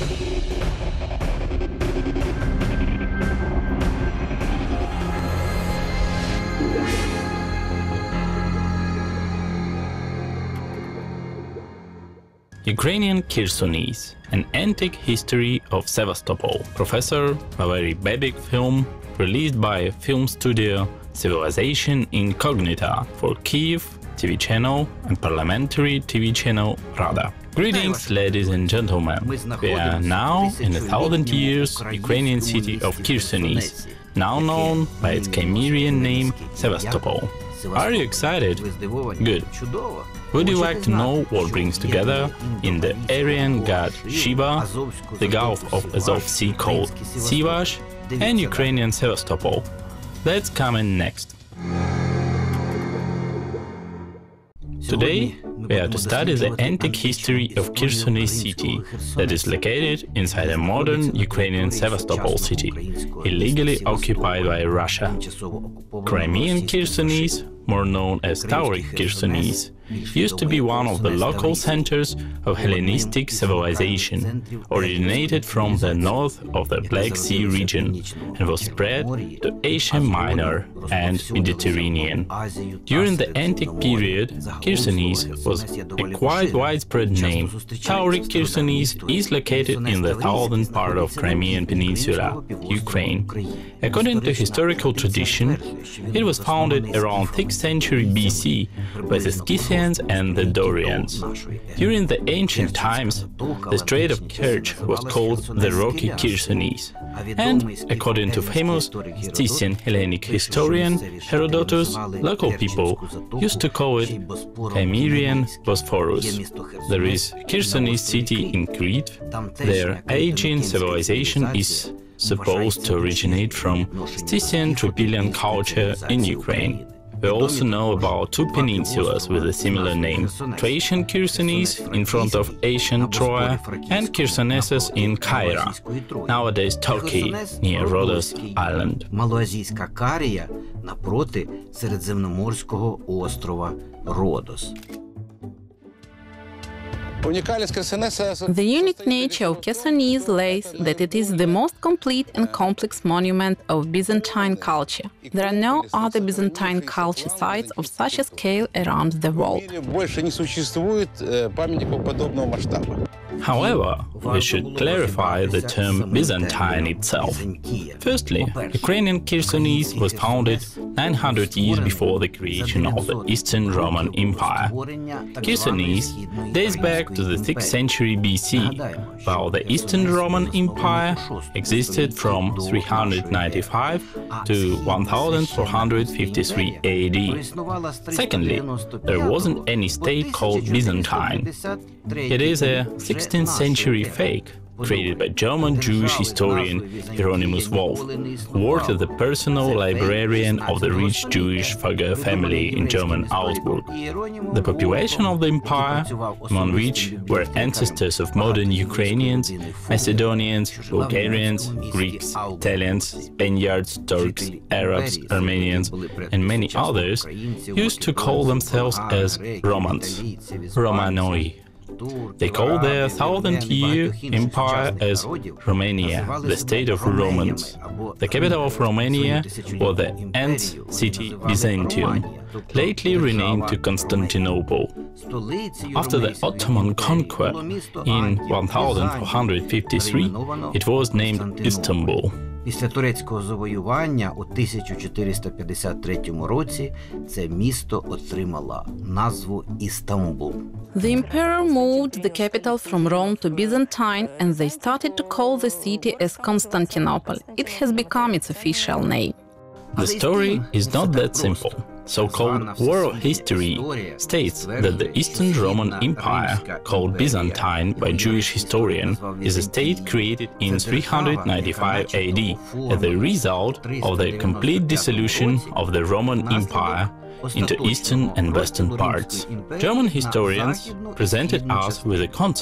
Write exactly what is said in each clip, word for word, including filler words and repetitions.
Ukrainian Chersonese, an antique history of Sevastopol. Professor Valery Bebik film released by film studio Civilization Incognita for Kyiv T V channel and parliamentary T V channel Rada. Greetings, ladies and gentlemen. We are now in the thousand years Ukrainian city of Chersonese, now known by its Chimerian name Sevastopol. Are you excited? Good. Would you like to know what brings together in the Aryan god Shiva, the Gulf of Azov Sea called Sivash, and Ukrainian Sevastopol? That's coming next. Today we are to study the antique history of Chersonese city that is located inside a modern Ukrainian Sevastopol city, illegally occupied by Russia. Crimean Chersonese, more known as Tauric Chersonese, used to be one of the local centers of Hellenistic civilization, originated from the north of the Black Sea region and was spread to Asia Minor and Mediterranean. During the antique period, Chersonese was a quite widespread name. Tauric Chersonese is located in the southern part of Crimean Peninsula, Ukraine. According to historical tradition, it was founded around sixth century B C by the Scythians and the Dorians. During the ancient times, the Strait of Kerch was called the Rocky Chersonese, and, according to famous Scythian Hellenic historian Herodotus, local people used to call it Chimerian Bosphorus. There is Chersonese city in Crete. Their aging civilization is supposed to originate from Scythian Trypillian culture in Ukraine. We also know about two peninsulas with a similar name: Thracian Chersonese in front of Asian Troy and Chersonesus in Caira, nowadays Turkey, near Rhodos Island. Малоазійська Карія напроти Середземноморського острова Родос. The unique nature of Chersonese lays that it is the most complete and complex monument of Byzantine culture. There are no other Byzantine culture sites of such a scale around the world. However, we should clarify the term Byzantine itself. Firstly, Ukrainian Chersonese was founded nine hundred years before the creation of the Eastern Roman Empire. Chersonese dates back to the sixth century B C, while the Eastern Roman Empire existed from three hundred ninety-five to one thousand four hundred fifty-three A D. Secondly, there wasn't any state called Byzantine. It is a sixteenth century fake created by German Jewish historian Hieronymus Wolff, who worked as the personal librarian of the rich Jewish Fugger family in German Augsburg. The population of the empire, among which were ancestors of modern Ukrainians, Macedonians, Bulgarians, Greeks, Italians, Spaniards, Turks, Arabs, Armenians, and many others, used to call themselves as Romans, Romanoi. They called their thousand-year empire as Romania, the state of Romans. The capital of Romania was the Ants city Byzantium, lately renamed to Constantinople. After the Ottoman conquest in one thousand four hundred fifty-three, it was named Istanbul. Після турецького завоювання у тисяча чотириста п'ятдесят третьому році це місто отримало назву Істамбул. The emperor moved the capital from Rome to Byzantine, and they started to call the city as Constantinople. It has become its official name. The story is not that simple. So-called world history states that the Eastern Roman Empire, called Byzantine by Jewish historian, is a state created in three hundred ninety-five A D as the result of the complete dissolution of the Roman Empire into eastern and western parts. German historians presented us with a concept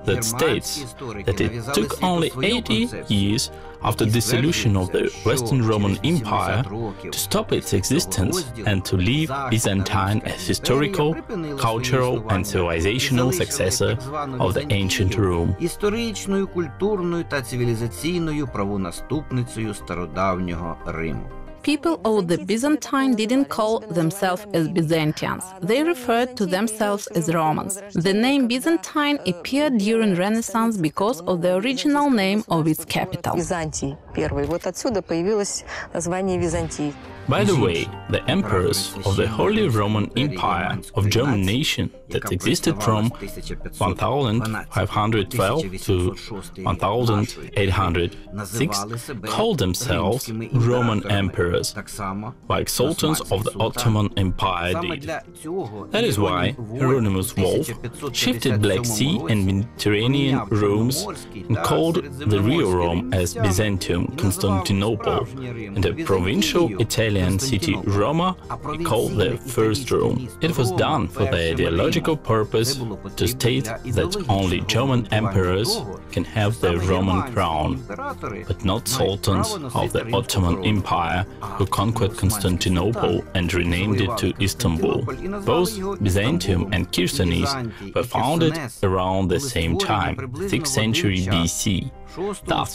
that states that it took only eighty years after dissolution of the Western Roman Empire to stop its existence and to leave Byzantine as historical, cultural and civilizational successor of the ancient Rome. Історичною, культурною та цивілізаційною правонаступницею стародавнього Риму. People of the Byzantine didn't call themselves as Byzantians. They referred to themselves as Romans. The name Byzantine appeared during Renaissance because of the original name of its capital. Византий первый. Вот отсюда появилось название Византии. By the way, the emperors of the Holy Roman Empire of German nation that existed from one thousand five hundred twelve to one thousand eight hundred six called themselves Roman emperors, like sultans of the Ottoman Empire did. That is why Hieronymus Wolff shifted Black Sea and Mediterranean Romes and called the real Rome as Byzantium, Constantinople, and the provincial Italian city Roma he called the First Rome. It was done for the ideological purpose to state that only German emperors can have the Roman crown, but not sultans of the Ottoman Empire who conquered Constantinople and renamed it to Istanbul. Both Byzantium and Chersonese were founded around the same time, sixth century B C. Thus,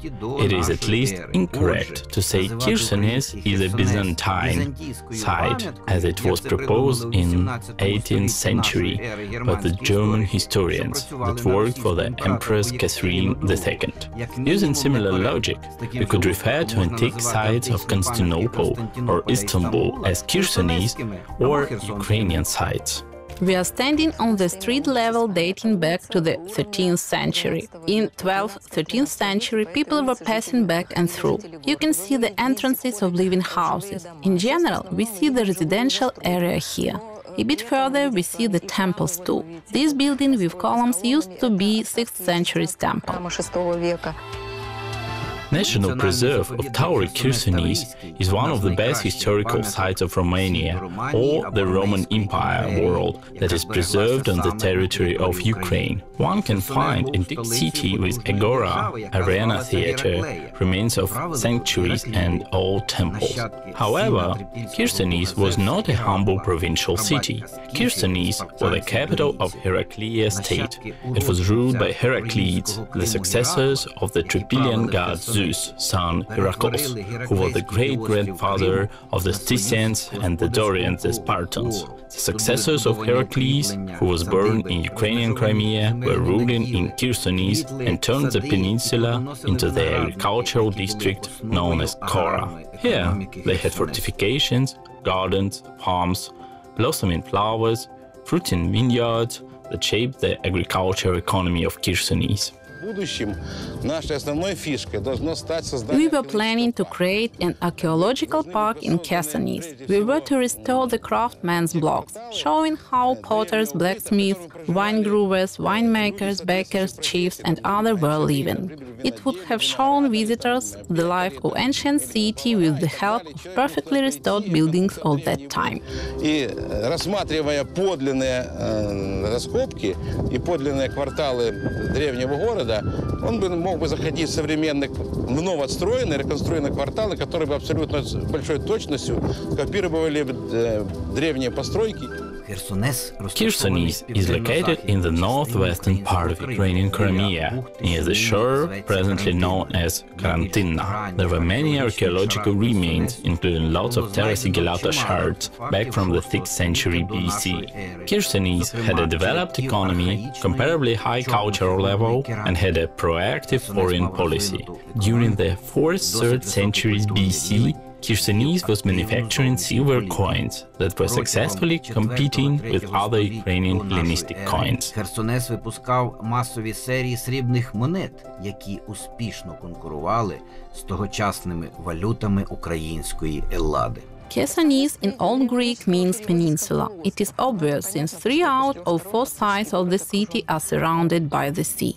it is at least incorrect to say Chersonese is a Byzantine site, as it was proposed in eighteenth century by the German historians that worked for the Empress Catherine the Second. Using similar logic, we could refer to antique sites of Constantinople or Istanbul as Chersonese or Ukrainian sites. We are standing on the street level dating back to the thirteenth century. In twelfth, thirteenth century, people were passing back and through. You can see the entrances of living houses. In general, we see the residential area here. A bit further, we see the temples too. This building with columns used to be sixth century's temple. National Preserve of Tauri Chersonese is one of the best historical sites of Romania, or the Roman Empire world, that is preserved on the territory of Ukraine. One can find antique city with agora, arena theater, remains of sanctuaries and old temples. However, Chersonese was not a humble provincial city. Chersonese was the capital of Heraclea state. It was ruled by Heracleids, the successors of the Tripolian god Zeus, son Heracles, who was the great-grandfather of the Scythians and the Dorians, the Spartans. The successors of Heracles, who was born in Ukrainian Crimea, were ruling in Chersonese and turned the peninsula into the agricultural district known as Kora. Here, they had fortifications, gardens, farms, blossoming flowers, fruiting vineyards that shaped the agricultural economy of Chersonese. We were planning to create an archaeological park in Chersonese. We were to restore the craftsman's blocks, showing how potters, blacksmiths, wine growers, winemakers, bakers, chiefs and others were living. It would have shown visitors the life of ancient city with the help of perfectly restored buildings of that time. И рассматривая подлинные раскопки и подлинные кварталы древнего города, он бы мог бы заходить в современных, вновь отстроенные, реконструированные кварталы, которые бы абсолютно с большой точностью копировали древние постройки. Chersonese is located in the northwestern part of Ukrainian Crimea, near the shore presently known as Karantina. There were many archaeological remains, including lots of Terra Sigillata shards back from the sixth century B C. Chersonese had a developed economy, comparably high cultural level, and had a proactive foreign policy. During the fourth to third centuries B C, Chersonese was manufacturing silver coins that were successfully competing with other Ukrainian Hellenistic coins. Херсонес випускав масові серії срібних монет, які успішно конкурували з тогочасними валютами української Еллади. Chersonese in Old Greek means peninsula. It is obvious since three out of four sides of the city are surrounded by the sea.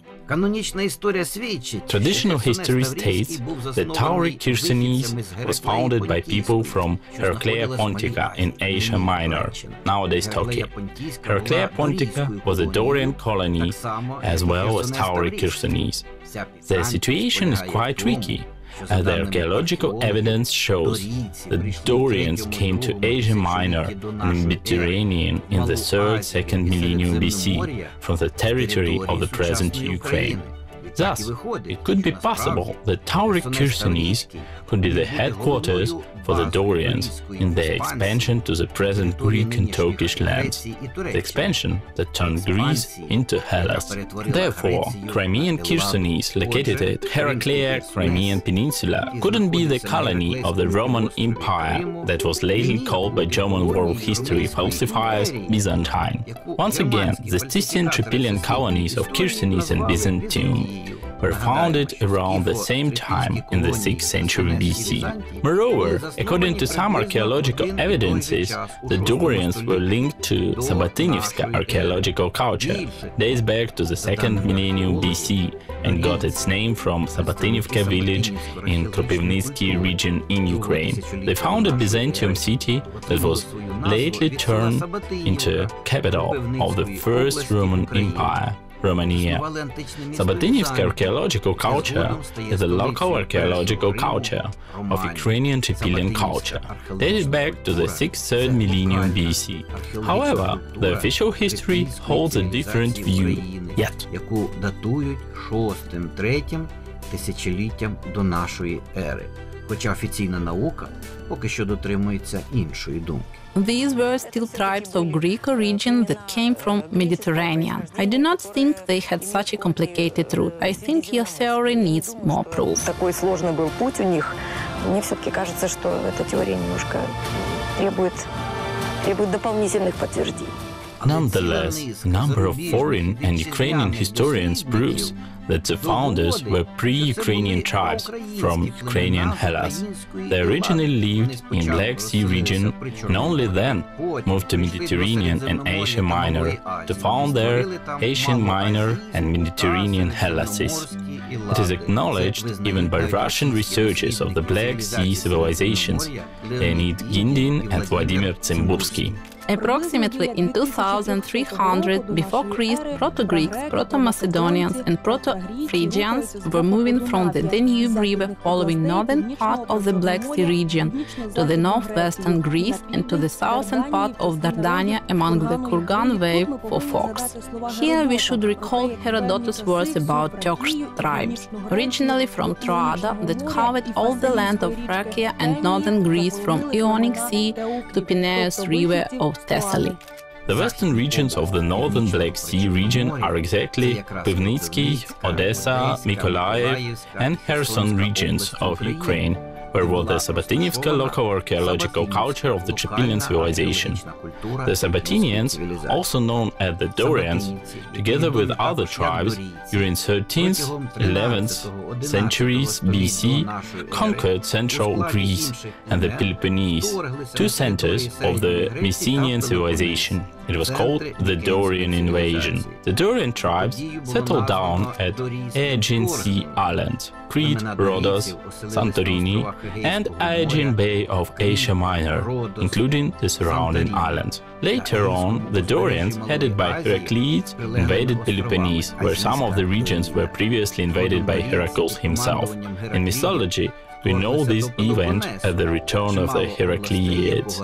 Traditional history states that Tauric Chersonese was founded by people from Heraclea Pontica in Asia Minor, nowadays Turkey. Heraclea Pontica was a Dorian colony as well as Tauric Chersonese. The situation is quite tricky, as the archaeological evidence shows that Dorians came to Asia Minor and Mediterranean in the third second millennium B C from the territory of the present Ukraine. Thus, it could be possible that Tauric Chersonese could be the headquarters for the Dorians in their expansion to the present Greek and Turkish lands, the expansion that turned Greece into Hellas. Therefore, Crimean Chersonese, located at Heraclea Crimean Peninsula, couldn't be the colony of the Roman Empire that was lately called by German world history falsifiers Byzantine. Once again, the Stygian Tripolian colonies of Chersonese and Byzantium were founded around the same time in the sixth century B C. Moreover, according to some archaeological evidences, the Dorians were linked to Sabatinivska archaeological culture, dates back to the second millennium B C, and got its name from Sabatinivka village in Kropivnitsky region in Ukraine. They founded Byzantium city that was lately turned into capital of the first Roman Empire, Romania. Sabatinivska archaeological culture is a local archaeological culture of Ukrainian Tripolian culture, dated back to the sixth third millennium B C. However, the official history holds a different view, yet. Яку датують шостим-третім тисячоліттям до нашої ери. Хоча офіційна наука поки що дотримується іншої думки. These were still tribes of Greek origin that came from Mediterranean. I do not think they had such a complicated route. I think your theory needs more proof. Такой сложный был путь у них. Мне все-таки кажется, что эта теория немножко требует, требует дополнительных подтверждений. Nonetheless, a number of foreign and Ukrainian historians proves that the founders were pre-Ukrainian tribes from Ukrainian Hellas. They originally lived in Black Sea region and only then moved to Mediterranean and Asia Minor to found their Asian Minor and Mediterranean Hellasis. It is acknowledged even by Russian researchers of the Black Sea civilizations, Leonid Gindin and Vladimir Tsimbursky. Approximately in two thousand three hundred before Christ, Proto-Greeks, Proto-Macedonians and Proto-Phrygians were moving from the Danube River following northern part of the Black Sea region to the northwestern Greece and to the southern part of Dardania among the Kurgan wave for fox. Here we should recall Herodotus' words about Turkish tribes, originally from Troada, that covered all the land of Thracia and northern Greece from Ionic Sea to Peneus River of Thessaly. The western regions of the northern Black Sea region are exactly Pivnitsky, Odessa, Mykolaiv and Kherson regions of Ukraine, where was the Sabatinivska local archaeological culture of the Tripolian civilization. The Sabatinians, also known as the Dorians, together with other tribes, during thirteenth, eleventh centuries B C, conquered central Greece and the Peloponnese, two centers of the Mycenaean civilization. It was called the Dorian invasion. The Dorian tribes settled down at Aegean Sea Islands, Crete, Rhodos, Santorini, and Aegean Bay of Asia Minor, including the surrounding islands. Later on, the Dorians, headed by Heracles, invaded Peloponnese, where some of the regions were previously invaded by Heracles himself. In mythology, we know this event as the return of the Heracleids.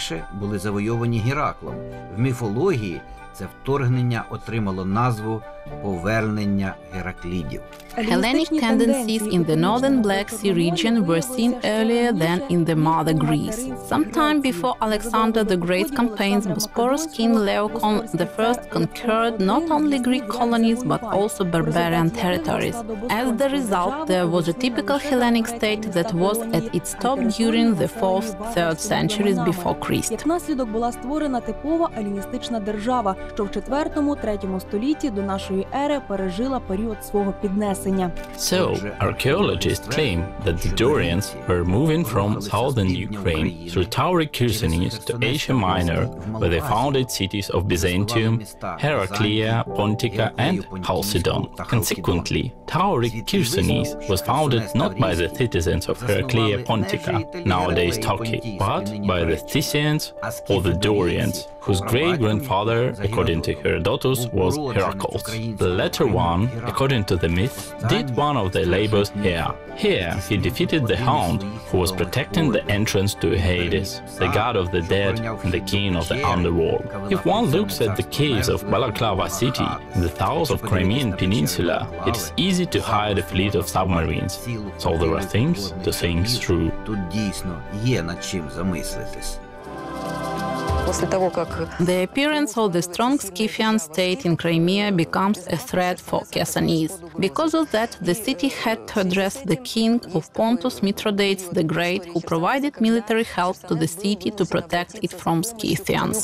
В міфології це вторгнення отримало назву «Повернення Гераклідів». Hellenic tendencies in the northern Black Sea region were seen earlier than in the mother Greece. Sometime before Alexander the Great's campaigns, Bosporus king Laocoon the First conquered not only Greek colonies but also barbarian territories. As the result, there was a typical Hellenic state that was at its top during the fourth to third centuries before Christ. Як наслідок була створена типова еліністична держава, що в четвертому-третьому столітті до нашої нашої ери пережила період свого піднесення. So, archaeologists claim that the Dorians were moving from southern Ukraine through Tauric Chersonese to Asia Minor, where they founded cities of Byzantium, Heraclea, Pontica and Chalcedon. Consequently, Tauric Chersonese was founded not by the citizens of Heraclea Pontica, nowadays Turkey, but by the Scythians or the Dorians, whose great-grandfather, according to Herodotus, was Heracles. The latter one, according to the myth, did one of their labors here. Here he defeated the Hound, who was protecting the entrance to Hades, the god of the dead and the king of the underworld. If one looks at the caves of Balaklava city in the south of Crimean Peninsula, it is easy to hide a fleet of submarines. So there are things to think through. Тут дійсно є над чим замислитись. The appearance of the strong Scythian state in Crimea becomes a threat for Chersonese. Because of that, the city had to address the king of Pontus, Mithridates the Great, who provided military help to the city to protect it from Scythians.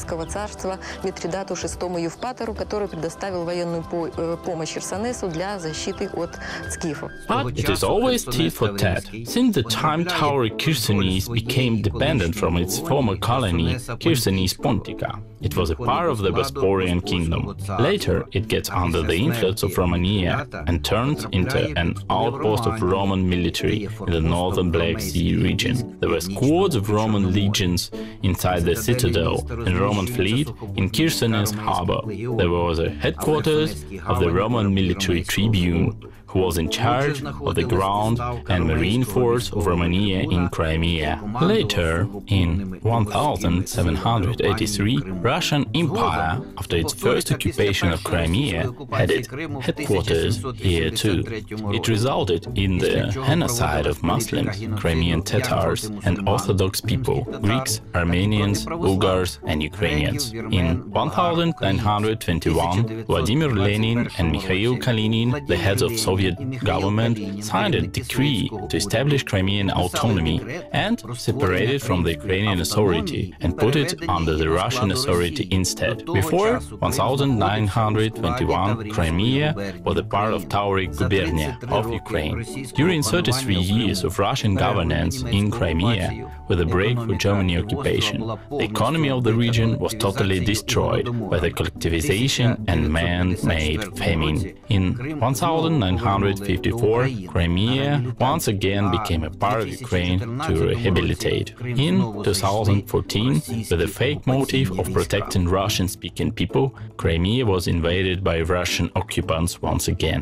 But it is always tit for tat. Since the time Tauric Chersonese became dependent from its former colony, Chersonese Pontica, it was a part of the Bosporan kingdom. Later, it gets under the influence of Romania and turns into an outpost of Roman military in the northern Black Sea region. There were squads of Roman legions inside the citadel and Roman fleet in Chersonese harbor. There was a headquarters of the Roman military tribune, who was in charge of the ground and marine force of Romania in Crimea. Later, in one thousand seven hundred eighty-three, Russian Empire, after its first occupation of Crimea, had its headquarters here too. It resulted in the genocide of Muslims, Crimean Tatars and Orthodox people, Greeks, Armenians, Bulgars and Ukrainians. In one thousand nine hundred twenty-one, Vladimir Lenin and Mikhail Kalinin, the heads of Soviet government, signed a decree to establish Crimean autonomy and separate it from the Ukrainian authority and put it under the Russian authority instead. Before one thousand nine hundred twenty-one, Crimea was a part of Tauric Gubernia of Ukraine. During thirty-three years of Russian governance in Crimea, with a break for German occupation, the economy of the region was totally destroyed by the collectivization and man-made famine. In one thousand nine hundred fifty-four, Crimea once again became a part of Ukraine to rehabilitate. In two thousand fourteen, with the fake motive of protecting Russian-speaking people, Crimea was invaded by Russian occupants once again.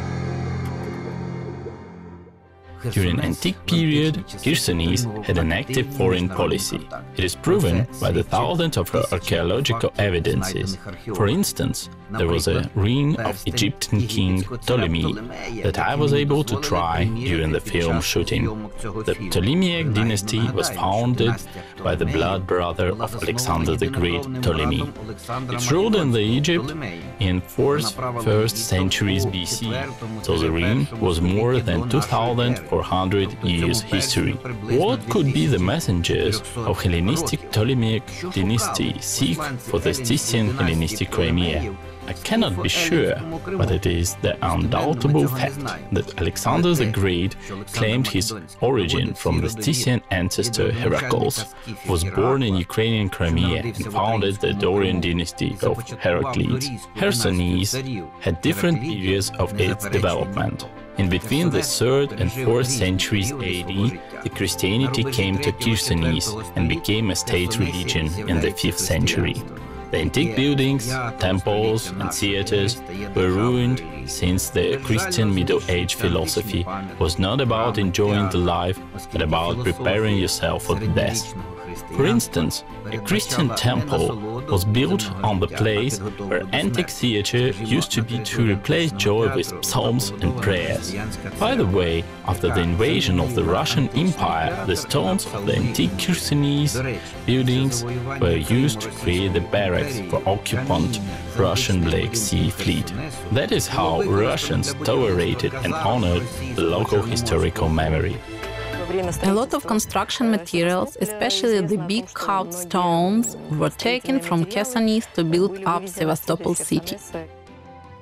During antique period, Chersonese had an active foreign policy. It is proven by the thousands of archaeological evidences. For instance, there was a ring of Egyptian king Ptolemy that I was able to try during the film shooting. The Ptolemaic dynasty was founded by the blood brother of Alexander the Great, Ptolemy. It ruled in the Egypt in fourth to first centuries B C, so the ring was more than two thousand four hundred years history. What could be the messengers of Hellenistic Ptolemaic dynasty seek for the Scythian Hellenistic Crimea? I cannot be sure, but it is the undoubtable fact that Alexander the Great claimed his origin from the Scythian ancestor Heracles, who was born in Ukrainian Crimea and founded the Dorian dynasty of Heraclids. Chersonese had different periods of its development. In between the third and fourth centuries A D, the Christianity came to Chersonese and became a state religion in the fifth century. The antique buildings, temples and theaters were ruined since the Christian Middle Age philosophy was not about enjoying the life, but about preparing yourself for the death. For instance, a Christian temple was built on the place where antique theatre used to be to replace joy with psalms and prayers. By the way, after the invasion of the Russian Empire, the stones of the antique Chersonese buildings were used to create the barracks for occupant Russian Black Sea Fleet. That is how Russians tolerated and honored the local historical memory. A lot of construction materials, especially the big carved stones, were taken from Chersonese to build up Sevastopol city.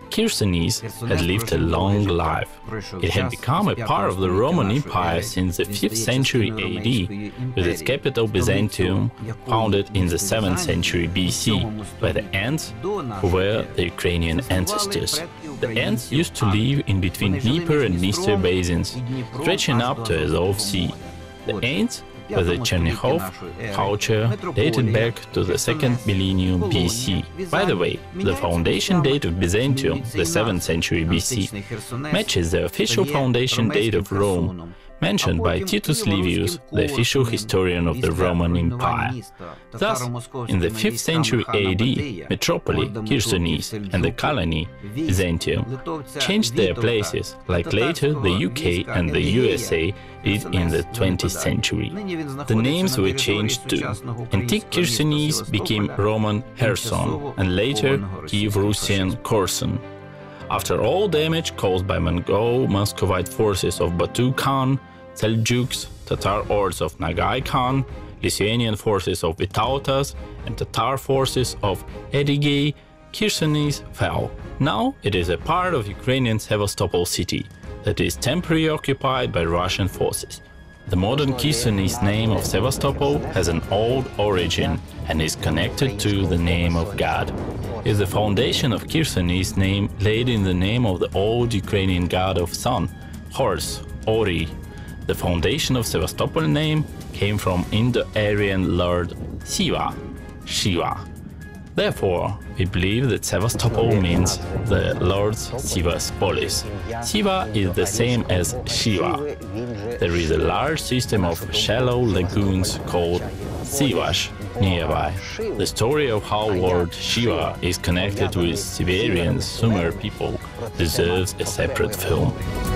Chersonese had lived a long life. It had become a part of the Roman Empire since the fifth century A D, with its capital Byzantium, founded in the seventh century B C by the Ants, who were the Ukrainian ancestors. The Ants used to live in between Dnieper and Dniester basins, stretching up to Azov Sea. The Ants were the Chernihiv culture dated back to the second millennium B C. By the way, the foundation date of Byzantium, the seventh century B C, matches the official foundation date of Rome, mentioned by Titus Livius, the official historian of the Roman Empire. Thus, in the fifth century A D, Metropoli, Chersonese, and the colony, Byzantium, changed their places, like later the U K and the U S A did in the twentieth century. The names were changed too. Antique Chersonese became Roman Kherson, and later Kiev-Russian Korsun. After all damage caused by Mongol-Muscovite forces of Batu Khan, Seljuks, Tatar hordes of Nagai Khan, Lithuanian forces of Vytautas, and Tatar forces of Edigay, Chersonese fell. Now it is a part of Ukrainian Sevastopol city that is temporarily occupied by Russian forces. The modern Chersonese name of Sevastopol has an old origin and is connected to the name of God. Is the foundation of Chersonese name laid in the name of the old Ukrainian god of sun, horse, Ori. The foundation of Sevastopol name came from Indo-Aryan lord Siva, Shiva. Therefore, we believe that Sevastopol means the Lord's Siva's polis. Siva is the same as Shiva. There is a large system of shallow lagoons called Sivash nearby. The story of how Lord Shiva is connected with Siberian Sumer people deserves a separate film.